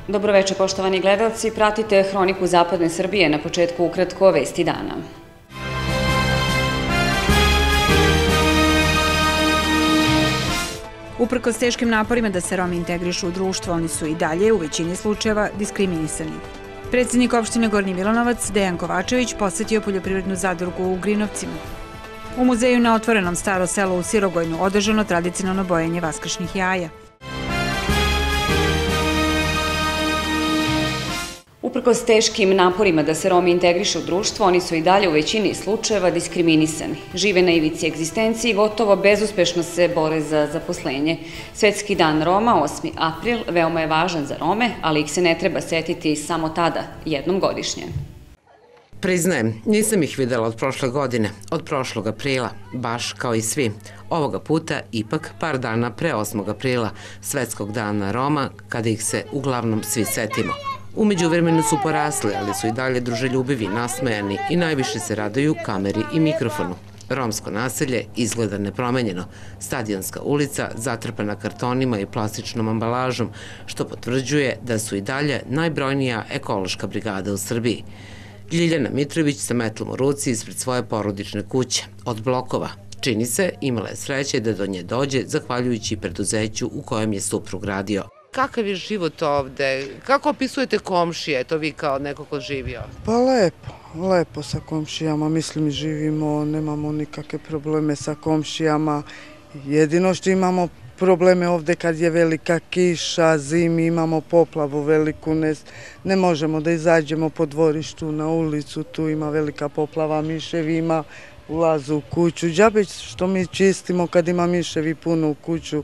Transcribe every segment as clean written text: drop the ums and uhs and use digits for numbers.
Dobroveče, poštovani gledalci. Pratite Hroniku Zapadne Srbije, na početku ukratko vesti dana. Uprkos teškim naporima da se Romi integrišu u društvo, oni su i dalje u većini slučajeva diskriminisani. Predsednik opštine Gornji Milanovac, Dejan Kovačević, posetio poljoprivrednu zadrugu u Ugrinovcima. U muzeju na otvorenom Staro selo u Sirogojnu održano tradicionalno bojenje vaskršnjih jaja. Uprkos teškim naporima da se Romi integrišu u društvo, oni su i dalje u većini slučajeva diskriminisani. Žive na ivici egzistencije i gotovo bezuspešno se bore za zaposlenje. Svetski dan Roma, 8. april, veoma je važan za Rome, ali ih se ne treba setiti samo tada, jednom godišnje. Priznajem, nisam ih videla od prošle godine, od prošlog aprila, baš kao i svi. Ovoga puta ipak par dana pre 8. aprila, Svetskog dana Roma, kada ih se uglavnom svi setimo. U međuvremenu su porasli, ali su i dalje druželjubivi, nasmejani i najviše se raduju kameri i mikrofonu. Romsko naselje izgleda nepromenjeno. Stadionska ulica zatrpana kartonima i plastičnom ambalažom, što potvrđuje da su i dalje najbrojnija ekološka brigada u Srbiji. Ljiljana Mitrović sa metlom u ruci ispred svoje porodične kuće, od blokova. Čini se, imala je sreće da do nje dođe zahvaljujući preduzeću u kojem je suprug radio. Kakav je život ovde? Kako opisujete komšije, to vi kao neko ko živi ovde? Pa lepo sa komšijama, mislim živimo, nemamo nikakve probleme sa komšijama. Jedino što imamo probleme ovde kad je velika kiša, zimi, imamo poplavu veliku, ne možemo da izađemo po dvorištu na ulicu, tu ima velika poplava, miševi ima ulazu u kuću. Džabe što mi čistimo kad ima miševi puno u kuću.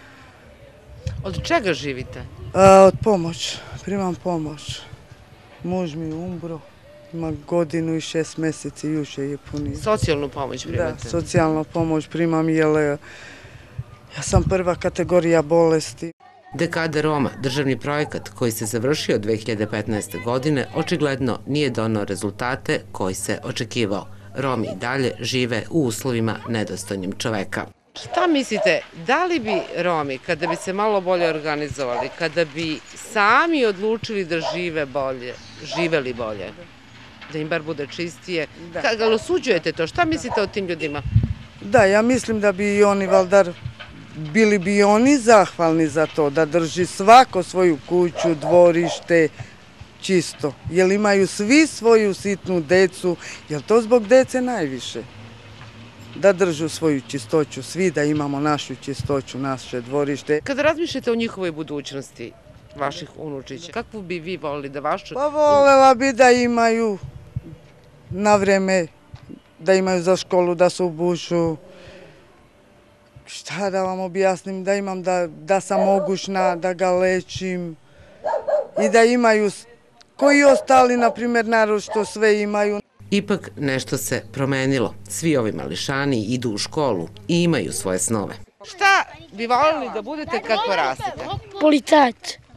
Od čega živite? Od pomoć, primam pomoć. Muž mi umro, ima 1 godinu i 6 meseci, juče je punio. Socijalnu pomoć primate? Da, socijalnu pomoć primam jer ja sam 1. kategorija bolesti. Dekada Roma, državni projekat koji se završio 2015. godine, očigledno nije donao rezultate koji se očekivao. Romi i dalje žive u uslovima nedostojnim čoveka. Šta mislite, da li bi Romi, kada bi se malo bolje organizovali, kada bi sami odlučili da žive bolje, živeli bolje, da im bar bude čistije, kada osuđujete to, šta mislite o tim ljudima? Da, ja mislim da bi i oni, Valdar, bili bi oni zahvalni za to, da drži svako svoju kuću, dvorište, čisto. Jer imaju svi svoju sitnu decu, jer to zbog dece najviše. Da držu svoju čistoću, svi da imamo našu čistoću, naše dvorište. Kada razmišljate o njihovoj budućnosti, vaših unučića, kakvu bi vi volili da vašu... Pa volela bi da imaju na vreme, da imaju za školu, da se obuču. Šta da vam objasnim, da imam, da sam mogućna, da ga lečim i da imaju, koji ostali, na primjer, narod što sve imaju. Ipak nešto se promenilo. Svi ovi mališani idu u školu i imaju svoje snove. Šta bi voljeli da budete kad porastete? Policajac.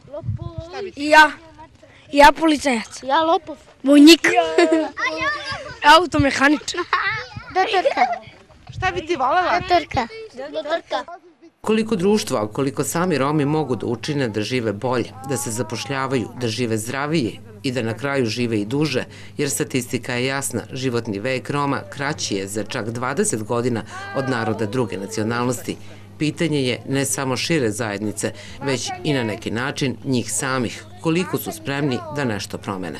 Ja policajac. Ja lopov. Vojnik. Automehaničar. Doktorka. Šta bi ti voljela? Doktorka. Koliko društva, a koliko sami Romi mogu da učine da žive bolje, da se zapošljavaju, da žive zdravije i da na kraju žive i duže, jer statistika je jasna, životni vek Roma kraći je za čak 20 godina od naroda druge nacionalnosti. Pitanje je ne samo šire zajednice, već i na neki način njih samih, koliko su spremni da nešto promene.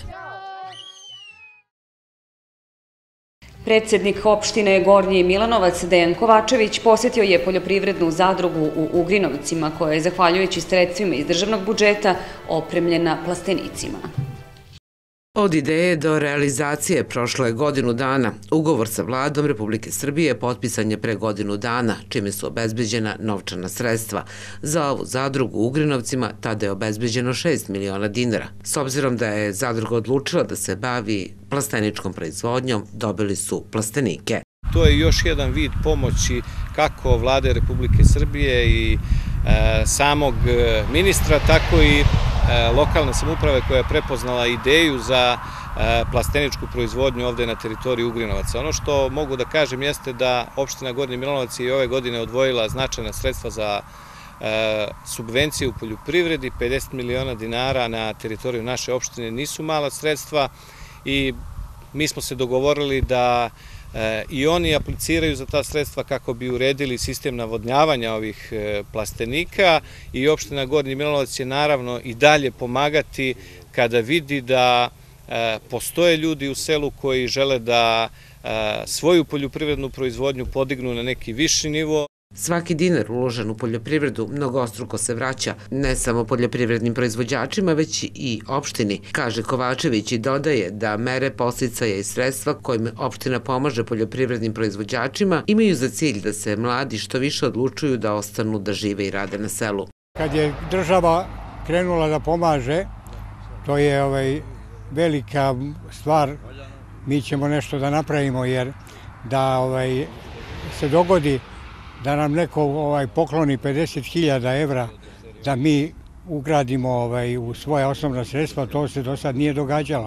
Predsednik opštine Gornji Milanovac, Dejan Kovačević, posetio je poljoprivrednu zadrugu u Ugrinovcima, koja je, zahvaljujući sredstvima iz državnog budžeta, opremljena plastenicima. Od ideje do realizacije prošlo je 1 godinu dana. Ugovor sa vladom Republike Srbije potpisan je pre 1 godinu dana, čime su obezbeđena novčana sredstva. Za ovu zadrugu u Ugrinovcima tada je obezbeđeno 6 miliona dinara. S obzirom da je zadruga odlučila da se bavi plasteničkom proizvodnjom, dobili su plastenike. To je još jedan vid pomoći kako vlade Republike Srbije i samog ministra, tako i lokalne samouprave koja je prepoznala ideju za plasteničku proizvodnju ovde na teritoriji Ugrinovaca. Ono što mogu da kažem jeste da opština Gornji Milanovac je i ove godine odvojila značajna sredstva za subvencije u poljoprivredi, 50 miliona dinara na teritoriju naše opštine nisu mala sredstva i mi smo se dogovorili da i oni apliciraju za ta sredstva kako bi uredili sistem navodnjavanja ovih plastenika i opština Gornji Milanovac će naravno i dalje pomagati kada vidi da postoje ljudi u selu koji žele da svoju poljoprivrednu proizvodnju podignu na neki viši nivo. Svaki dinar uložen u poljoprivredu mnogostruko se vraća ne samo poljoprivrednim proizvođačima, već i opštini, kaže Kovačević i dodaje da mere podsticaja i sredstva kojima opština pomaže poljoprivrednim proizvođačima imaju za cilj da se mladi što više odlučuju da ostanu da žive i rade na selu. Kad je država krenula da pomaže, to je velika stvar, mi ćemo nešto da napravimo jer da se dogodi da nam neko pokloni 50.000 evra da mi ugradimo u svoja osnovna sredstva, to se do sad nije događalo.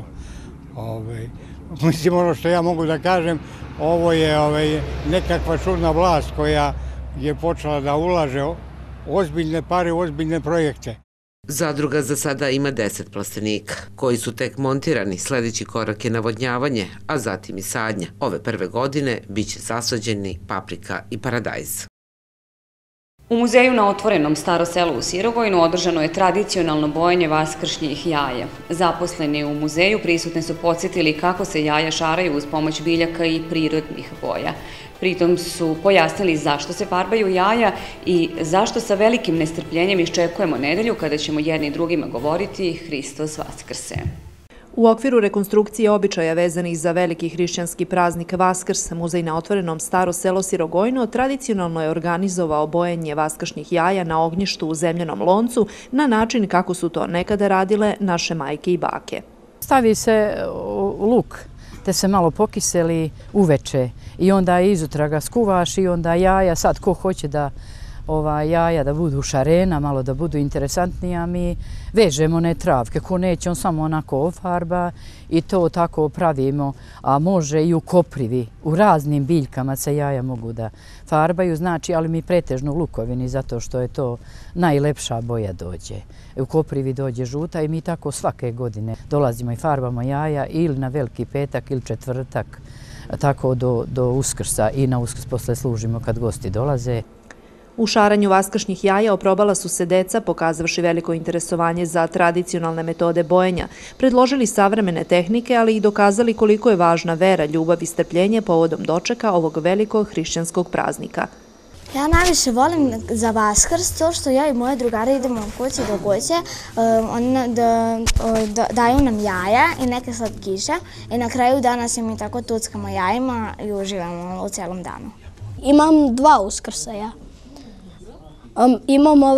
Mislim, ono što ja mogu da kažem, ovo je nekakva čudna vlast koja je počela da ulaže ozbiljne pare u ozbiljne projekte. Zadruga za sada ima 10 plastenika, koji su tek montirani. Sledeći korak je navodnjavanje, a zatim i sadnja. Ove prve godine biće zasađeni paprika i paradajz. U muzeju na otvorenom Staro selo u Sirogojnu održano je tradicionalno bojanje vaskršnjih jaja. Zaposleni u muzeju prisutne su podsjetili kako se jaja šaraju uz pomoć biljaka i prirodnih boja. Pritom su pojasnili zašto se farbaju jaja i zašto sa velikim nestrpljenjem iščekujemo nedelju kada ćemo jedni drugima govoriti Hristos Vaskrse. U okviru rekonstrukcije običaja vezanih za veliki hrišćanski praznik Vaskrs, muzej na otvorenom Staro selo Sirogojno tradicionalno je organizovao bojenje vaskršnjih jaja na ognjištu u zemljanom loncu na način kako su to nekada radile naše majke i bake. Stavi se luk te se malo pokiseli uveče i onda izutra ga skuvaš i onda jaja, sad ko hoće da jaja da budu šarena, malo da budu interesantnija, mi vežemo one travke, ko neće on samo onako ofarba i to tako pravimo, a može i u koprivi, u raznim biljkama se jaja mogu da farbaju, znači, ali mi pretežno u lukovini zato što je to najlepša boja dođe. U koprivi dođe žuta i mi tako svake godine dolazimo i farbamo jaja ili na Veliki petak ili četvrtak, tako do Uskrsa i na Uskrs posle služimo kad gosti dolaze. U šaranju vaskršnjih jaja oprobala su se deca, pokazavši veliko interesovanje za tradicionalne metode bojenja, predložili savremene tehnike, ali i dokazali koliko je važna vera, ljubav i strpljenje povodom dočeka ovog velikog hrišćanskog praznika. Ja najviše volim za Vaskrs to što ja i moje drugare idemo od kuće do kuće, oni daju nam jaja i neke slatkiše i na kraju dana se mi tako tuckamo jajima i uživamo u celom danu. Imam 2 Uskrsa ja. Imam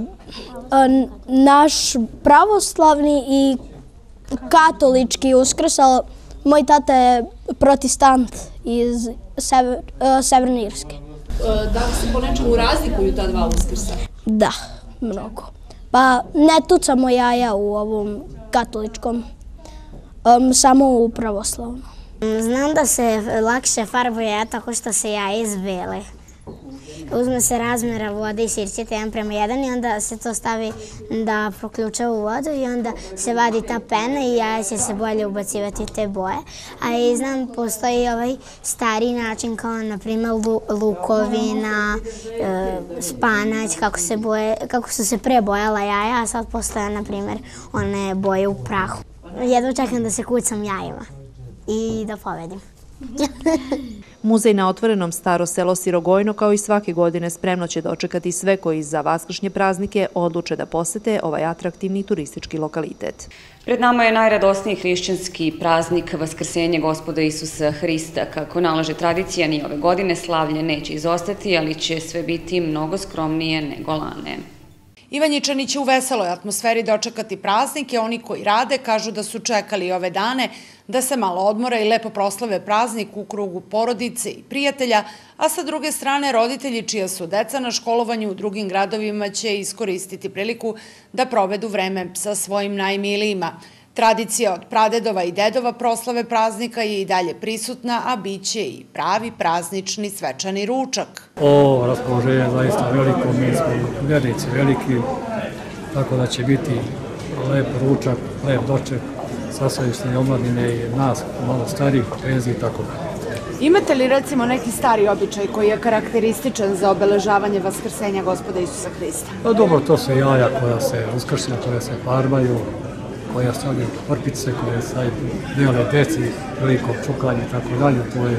naš pravoslavni i katolički Uskrs, ali moj tata je protestant iz Severne Irske. Da li se po nečemu razlikuju ta 2 Uskrsa? Da, mnogo. Pa ne tucamo jaja u ovom katoličkom, samo u pravoslavnom. Znam da se lakše farbuje tako što se jaja izbele. Uzme se razmjera vode i sirćete 1:1 i onda se to stavi da proključa u vodu i onda se vadi ta pena i jaja će se bolje ubacivati te boje. A i znam, postoji stari način kao na primjer lukovina, spanać, kako su se pre bojala jaja, a sad postoje na primjer one boje u prahu. Jedva čekam da se kucam jajima i da povedim. Muzej na otvorenom Staro selo Sirogojno kao i svake godine spremno će dočekati sve koji za vaskršnje praznike odluče da posete ovaj atraktivni turistički lokalitet. Pred nama je najradosniji hrišćanski praznik Vaskrsenje Gospoda Isusa Hrista. Kako nalaže tradicija, ni ove godine slavlje neće izostati, ali će sve biti mnogo skromnije nego lane. Ivanjičani će u veseloj atmosferi dočekati praznike. Oni koji rade kažu da su čekali ove dane da se malo odmore i lepo proslave praznik u krugu porodice i prijatelja, a sa druge strane roditelji čija su deca na školovanju u drugim gradovima će iskoristiti priliku da provedu vreme sa svojim najmilijima. Tradicija od pradedova i dedova proslave praznika je i dalje prisutna, a bit će i pravi praznični svečani ručak. Ovo raspoloženje je zaista veliko, mi smo vjernici veliki, tako da će biti lep ručak, lep doček, sastavište i omladine i nas, malo starih, penziji i tako da. Imate li recimo neki stari običaj koji je karakterističan za obeležavanje Vaskrsenja Gospoda Isusa Hrista? Pa dobro, to su jaja koja se uskršnja, koja se farbaju, koja stavljaju vrpice, koje se dele deci, prilikom čukanja i tako dalje.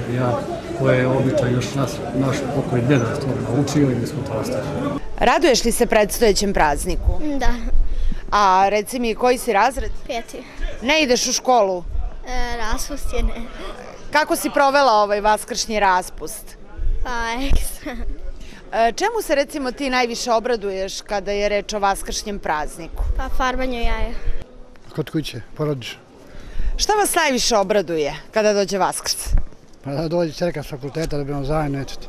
To je običaj još naš pokojni deda je to naučio i mi smo to ostavili. Raduješ li se predstojećem prazniku? Da. A reci mi, koji si razred? 5. Ne ideš u školu? Raspust je ne. Kako si provela ovaj vaskršnji raspust? Pa ekstra. Čemu se recimo ti najviše obraduješ kada je reč o vaskršnjem prazniku? Pa farbanju jaja. Kod kuće, porodično. Šta vas najviše obraduje kada dođe Vaskrs? Pa da dođe ćerka s fakulteta da bi nam zajedno nečeti.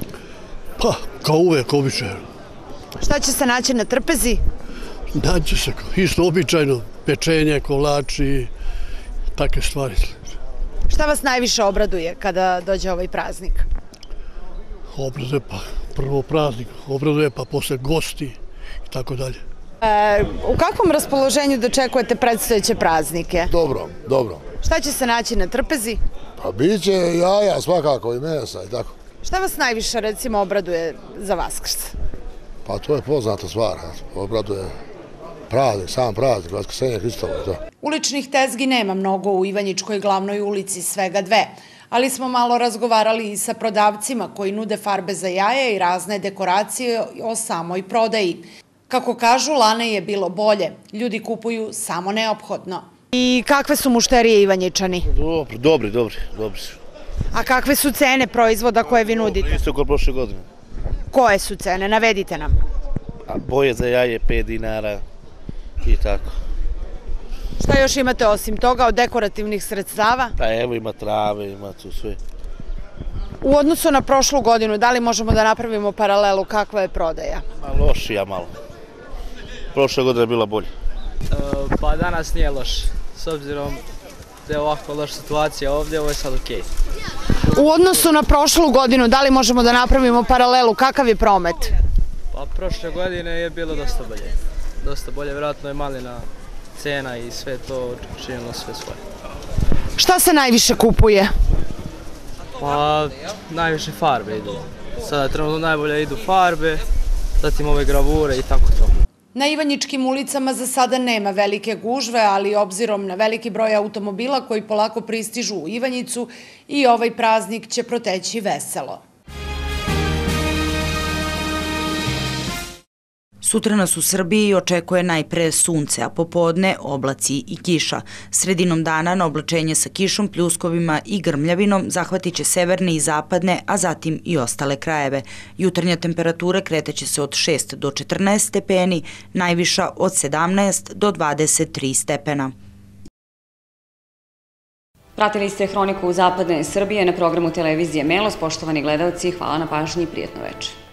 Pa, kao uvek, običajno. Šta će se naći na trpezi? Naći se isto običajno, pečenje, kolači, takve stvari. Šta vas najviše obraduje kada dođe ovaj praznik? Obraduje pa prvo praznik, obraduje pa posle gosti i tako dalje. U kakvom raspoloženju dočekujete predstojeće praznike? Dobro, dobro. Šta će se naći na trpezi? Pa bit će jaja svakako i mesa i tako. Šta vas najviše recimo obraduje za Vaskrs? Pa to je poznata stvar, obraduje praznik, sam praznik, Vaskrsenje Hristovo i to. Uličnih tezgi nema mnogo u Ivanjičkoj glavnoj ulici, svega 2. Ali smo malo razgovarali i sa prodavcima koji nude farbe za jaje i razne dekoracije o samoj prodaji. Kako kažu, lane je bilo bolje. Ljudi kupuju samo neophodno. I kakve su mušterije Ivanjičani? Dobri. A kakve su cene proizvoda koje vi nudite? Isto kod prošle godine. Koje su cene? Navedite nam. Boje za jaje 5 dinara i tako. Šta još imate osim toga od dekorativnih sredstava? Pa evo ima trave, ima tu sve. U odnosu na prošlu godinu, da li možemo da napravimo paralelu kakva je prodaja? Lošija malo. Prošla godina je bila bolja. Pa danas nije loš. S obzirom da je ovako loša situacija ovdje, ovo je sad okej. U odnosu na prošlu godinu, da li možemo da napravimo paralelu, kakav je promet? Pa prošle godine je bilo dosta bolje. Dosta bolje, vjerojatno je malina cena i sve to činilo sve svoje. Šta se najviše kupuje? Pa najviše farbe idu. Sada trenutno najbolje idu farbe, zatim ove gravure i tako to. Na Ivanjičkim ulicama za sada nema velike gužve, ali obzirom na veliki broj automobila koji polako pristižu u Ivanjicu, i ovaj praznik će proteći veselo. Sutra nas u Srbiji očekuje najpre sunce, a popodne oblaci i kiša. Sredinom dana na oblačenje sa kišom, pljuskovima i grmljavinom zahvatit će severne i zapadne, a zatim i ostale krajeve. Jutarnja temperatura kretaće se od 6 do 14 stepeni, najviša od 17 do 23 stepena. Pratili ste Hroniku zapadne Srbije na programu televizije Melos. Poštovani gledalci, hvala na pažnji i prijatno večer.